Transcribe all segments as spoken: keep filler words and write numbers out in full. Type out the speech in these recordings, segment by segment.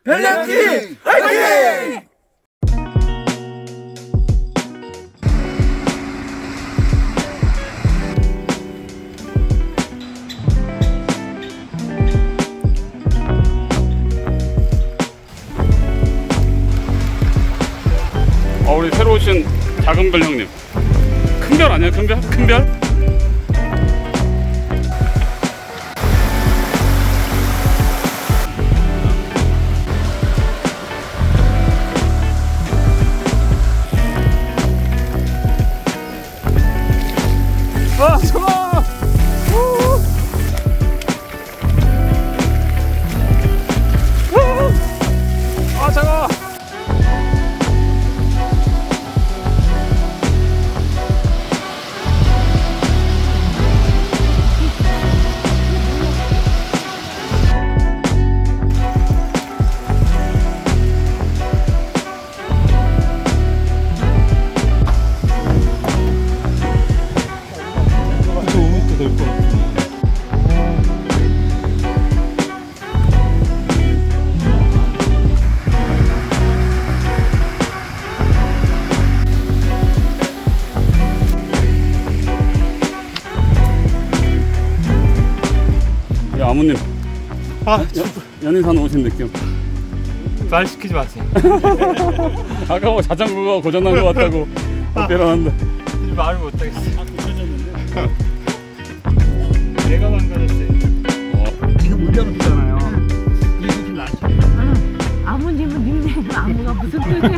별량지 화이팅! 어, 우리 새로 오신 작은 별 형님. 큰 별 아니야? 큰 별? 큰 별? 아, 차가워! 아, 차가워! 아무님, 아, 연인산 오신 느낌. 말 시키지 마세요. 아까 뭐 자전거가 고장난 것 같다고 어필하는데 말을 못하겠어. 아, 고쳐졌는데? 내가 망가졌어요. 어. 지금 운전했잖아요. 이게 좀 낫지. 아무님은 닉네임 아무가 무슨 뜻이에요?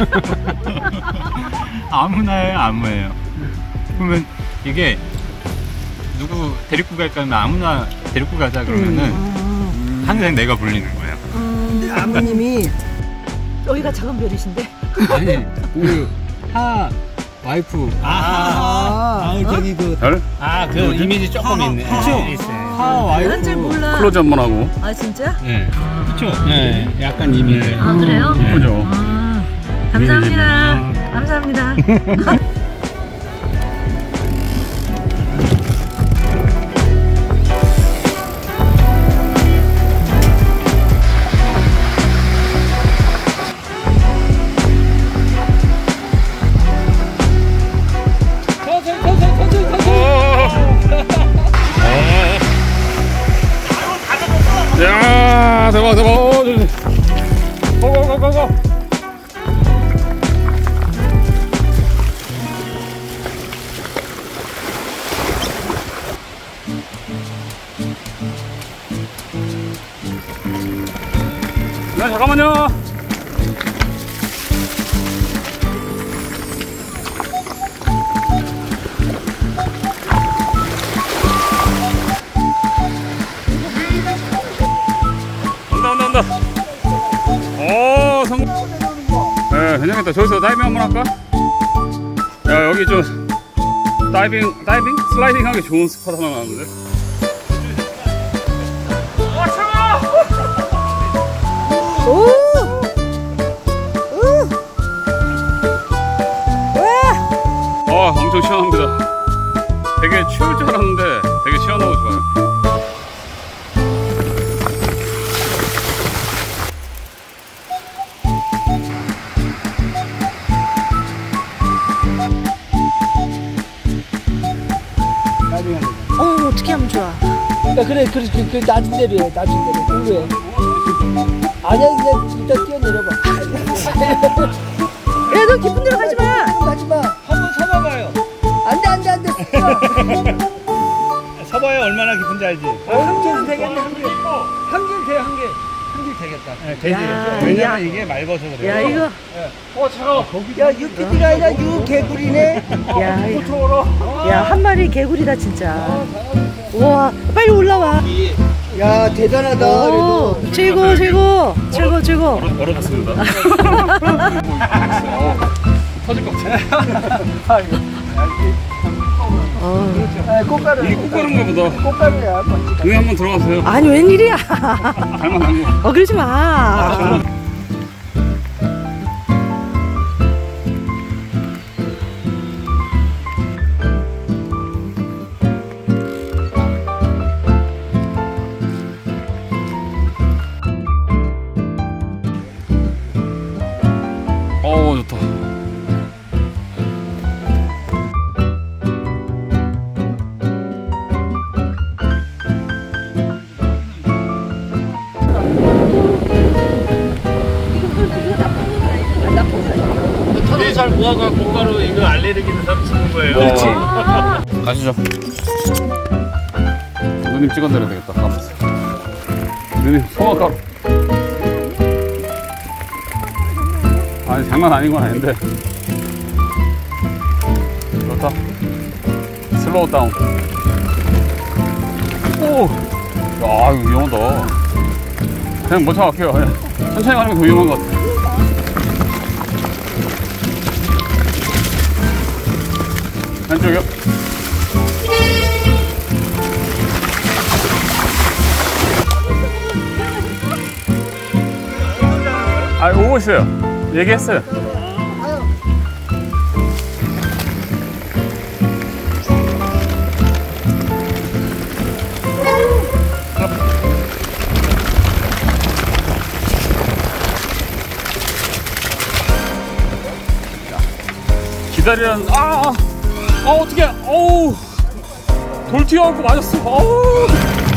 아무나예요, 아무예요. 그러면 이게 누구 데리고 갈까 하면 아무나 데리고 가자 그러면은 음. 항상 내가 불리는 거예요. 음. 아버님이 여기가 작은 별이신데? 아니, 우리 하 와이프. 아, 아, 아, 저기 그 별? 아, 그 이미지 조금 있네. 그쵸? 있어요. 하 와이프. 난 잘 몰라. 클로즈 한번 하고. 아 진짜? 네. 그쵸? 네. 약간 이미지. 아 그래요? 예쁘죠? 아, 감사합니다. 감사합니다. 야, 대박, 대박. 어, 저기. 고고고고고. 네, 잠깐만요. 온다, 온다, 온다. 오, 성공. 네, 괜찮겠다. 저기서 다이빙 한번 할까? 야, 여기 좀 다이빙, 다이빙? 슬라이딩 하기 좋은 스팟 하나 나왔는데. 와, 차가워! 오! 오! 와! 아, 엄청 시원합니다. 되게 추울 줄 알았는데 되게 시원하고 좋아요. 어 어떻게 하면 좋아? 야, 그래, 그래, 그, 그 낮은 대로해, 낮은 대로. 그래. 아니야, 그냥 일단 뛰어내려봐. 야 너 깊은 데로 가지 마. 가지 마. 한번 서봐봐요. 안 돼, 안 돼, 안 돼. 서봐야 얼마나 깊은지 알지? 한길 되겠네, 한 길. 한길 돼, 한 길. 한 길 되겠다. 네, 되지. 야, 왜냐면 야. 이게 맑아서 그래요. 야 이거 어, 차가워. 야, 유피디가 아니라 유개구리네. 야 이거 야 한 마리 개구리다 진짜. 우와 빨리 올라와. 야, 대단하다. 오, 그래도. 최고 최고 최고 최고. 얼어, 얼어졌습니다. 어, 터질 것 같아. 어. 아, 꽃가루. 이게 꽃가루인가 보다. 꽃가루야. 여기 한번 들어가세요. 아니 웬일이야. 닮아난 거. 어 그러지 마. 좋다. 잘 모아가 고가로 이거 알레르기 있는 사람 주는 거예요. 그렇지. 가시죠. 누님 찍어드려야 되겠다. 가면서. 누님 송화가루. 아니 장난 아닌 건 아닌데. 좋다. 슬로우 다운. 오. 야 이거 위험하다. 그냥 못 참을게요. 그냥 천천히 가는 게 더 위험한 것 같아. 왼쪽이요. 아, 오고 있어요. 얘기했어요. 기다리는, 아! 아 어떡해. 어우 돌 튀어갖고 맞았어. 어우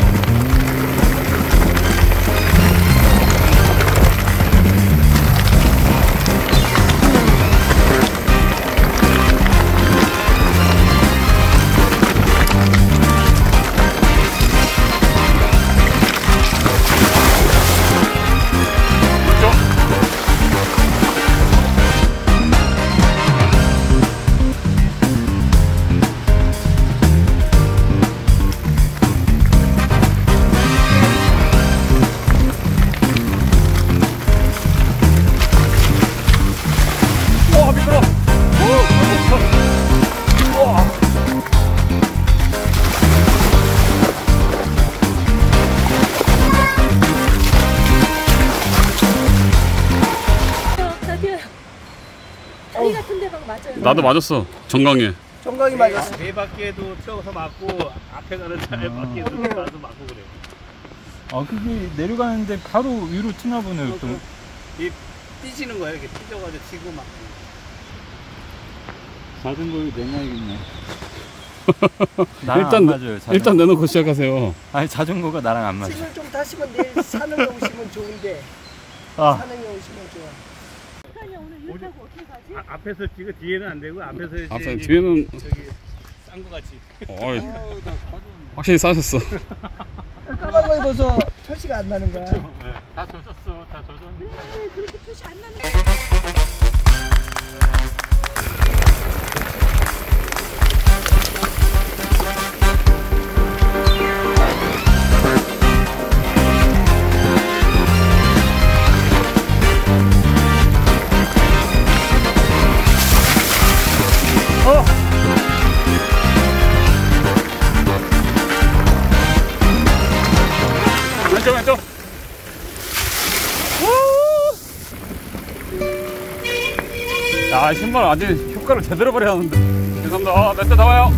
나도 맞았어. 정강에. 정강이 맞았어. 네 바퀴에도 태워서 맞고 앞에 가는 차에 바퀴에도 가서 맞고 그래. 아 그게 내려가는데 바로 위로 튀나 보네요. 또. 이 삐지는 거야 이렇게 삐져가지고 튀고 막. 자전거 내놔야겠네. 일단 안 맞아요, 자전거. 일단 내놓고 시작하세요. 아니 자전거가 나랑 안 맞아. 짐을 좀 타시면 내일 산을 오시면 좋은데 아. 산에 오시면 좋아. 아, 앞에서 지금 뒤에는 안 되고 앞에서 이제 앞에 뒤에는 저기 싼 거 같이. 어이, 확실히 싸셨어. 까만 거 입어서 표시가 안 나는 거야. 네, 다 젖었어, 다 젖었는데. 그렇게 표시 안 나는 왼쪽 왼쪽. 야 신발 완전 효과를 제대로 발휘 하는데. 죄송합니다. 아, 몇 대 나와요.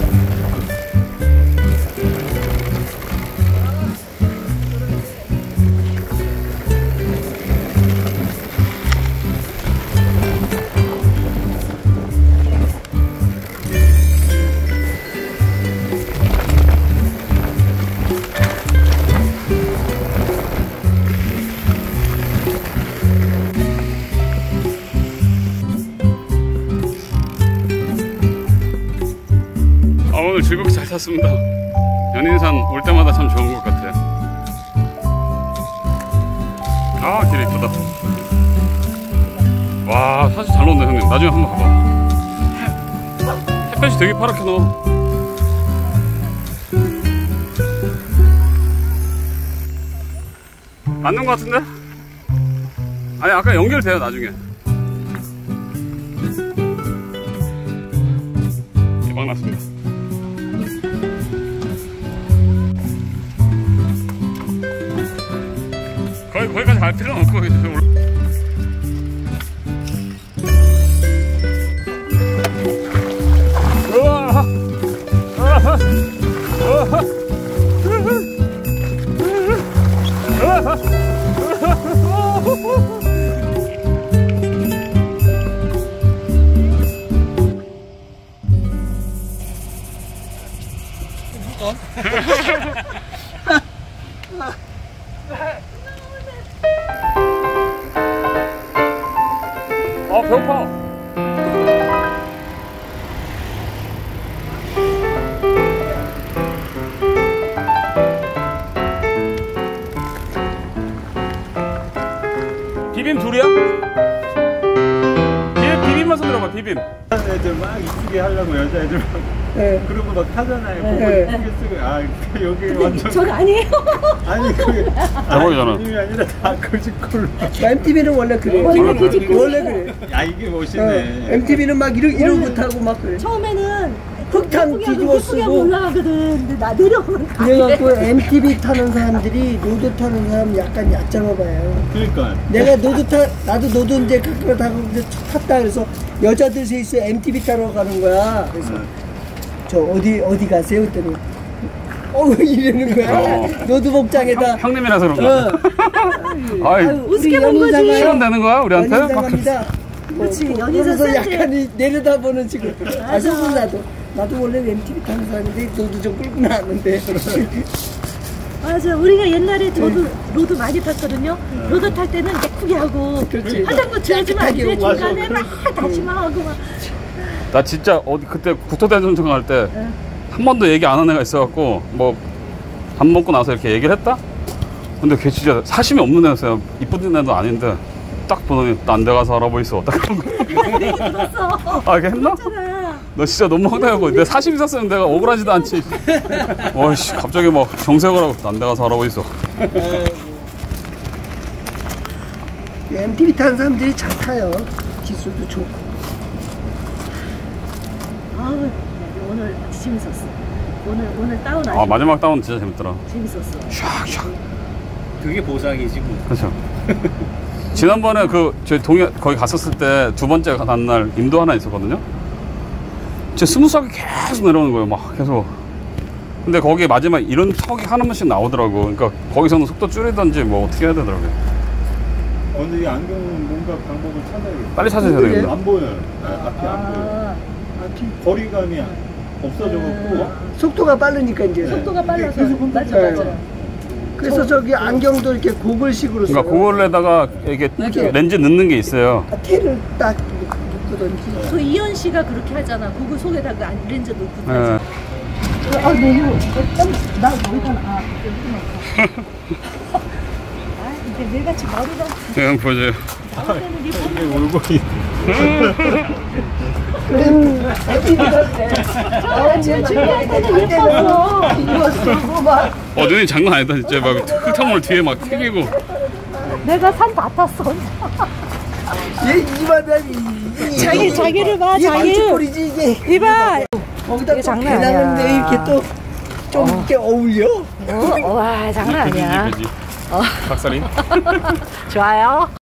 오늘 즐겁게 잘 탔습니다. 연인산 올 때마다 참 좋은 것 같아요. 아, 길 이쁘다. 와, 사실 잘 넣었네 형님. 나중에 한번 가봐. 햇볕이 되게 파랗게 넣어. 맞는 것 같은데? 아니 아까 연결돼요 나중에. 대박 났습니다. 거기, 거기까지 갈 필요는 없고 이제 올... 우와! 우와! 우와! 우와! 아 배고파. 비빔 둘이야? 비빔, 비빔만 손들어봐 비빔. 애들 막 이쁘게 하려고 여자애들 막 네. 그러고 막 하잖아요. 그거 네. 이쁘게 쓰고 아 여기 완전 저거 아니에요? 아니 그게 대박이잖아. 아니 아니라 다 거짓골로. 엠티비는 원래 그래. 원래 그지. 원래 그래. 야 이게 어, 멋있네. 엠티비는 막 이러 이러 못하고 막 그래. 처음에는 흑탕 예쁘게 하고 뒤집어 예쁘게 하고 쓰고. 올라가거든. 근데 나 내려오면 다 그래갖고 엠티비 타는 사람들이 노드 타는 사람 약간 얕잡아 봐요. 그러니까 내가 노드 타, 나도 노드 이제 가끔 타고 이제 탔다 그래서 여자들 셋이 엠티비 타러 가는 거야. 그래서 저 어디 어디 가세요? 했더니 어 이러는 거야. 어. 노드 복장에다. 형님이라서 그런가? 어. 아이 우습게 본 거지. 연인상가요? 실험되는 거야 우리한테? 연인상갑니다. 그렇지, 뭐, 연인상 그러면서 센스. 약간 내려다보는 지금. 아, 맞아. 속은 나도 나도 원래 엠티비 타는 사람인데 노드 좀 끌고 나왔는데. 맞아. 우리가 옛날에 저도 로드 많이 탔거든요. 로드 탈 때는 예쁘게 하고 그렇지. 화장도 지하지만 깨끗하게 이제 하고. 중간에 막 다시마하고 막. 나 진짜 어디 그때 국토대전청 갈 때 한 번도 얘기 안 하는 애가 있어갖고 뭐 밥 먹고 나서 이렇게 얘기를 했다? 근데 걔 진짜 사심이 없는 애였어요. 이쁜 애도 아닌데 딱 보더니 딴 데 가서 알아보 있어. 딱 그런 거. 내가 들었어. 아, 걔 했나? 그랬잖아. 너 진짜 너무 황당하고 내 사심 있었으면 내가 억울하지도 않지. 어이씨 갑자기 막 정색을 하고 딴 데 가서 알아보 있어. 엠티비 타는 사람들이 잘 타요. 기술도 좋고. 아우 오늘 재밌었어. 오늘 오늘 다운 아주 아 마지막 다운 진짜 재밌더라. 재밌었어. 샥샥. 그게 보상이지 뭐. 그렇죠. 지난번에 그 저희 동해 거기 갔었을 때 두 번째 간 날 임도 하나 있었거든요. 진짜 스무스하게 계속 내려오는 거예요. 막 계속. 근데 거기 마지막 이런 턱이 하나 번씩 나오더라고. 그러니까 거기서는 속도 줄이던지 뭐 어떻게 해야 되더라고요. 어, 근데 이 안경은 뭔가 방법을 찾아야겠다. 빨리 찾으셔야 되겠네. 안 보여요. 아, 앞이 안 보여요. 앞이 거리감이 없어져갖고 속도가 빠르니까 이제. 속도가 빨라서 계속 맞아 네. 맞아. 그래서 저기 안경도 이렇게 고글식으로 써요. 그러니까 그걸에다가 이게 이렇게. 렌즈 넣는 게 있어요. 아, 테를 딱 묶든지. 그 이현 씨가 그렇게 하잖아. 고글 속에다가 안- 렌즈 놓고. 예. 아 너무 나 머리가 아 아 이제 내같이 머리가 제가 한번 보여줘요. 나올 때는 이 이게 올고이 아 진짜 준비할 때는 예뻤어. 이거 쓰고 막. 어 눈이 장난 아니다 진짜. 막 흙탕물 뒤에 막 튀기고. 내가 산 다 탔어. 얘 이마다니. 자기 자기를 봐 이게 자기. 망치꼴이지 이게. 이봐. 거기다 이게 또 장난 배낭은 왜 아니야. 이렇게 또 좀 이렇게 어울려? 어, 와 장난 아니야. 그지 그지. 박살인. 좋아요.